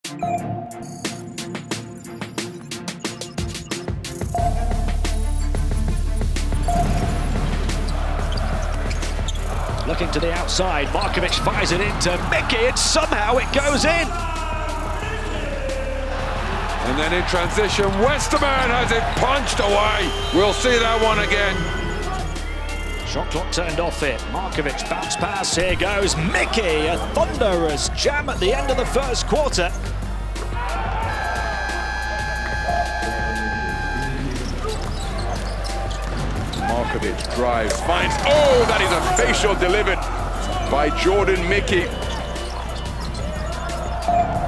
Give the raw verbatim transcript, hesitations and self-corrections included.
Looking to the outside, Markovic fires it into Mickey, and somehow it goes in. And then in transition, Westerman has it punched away. We'll see that one again. Shot clock turned off it. Markovic bounce pass, here goes Mickey. A thunderous jam at the end of the first quarter. Markovic drives, finds, oh, that is a facial delivered by Jordan Mickey.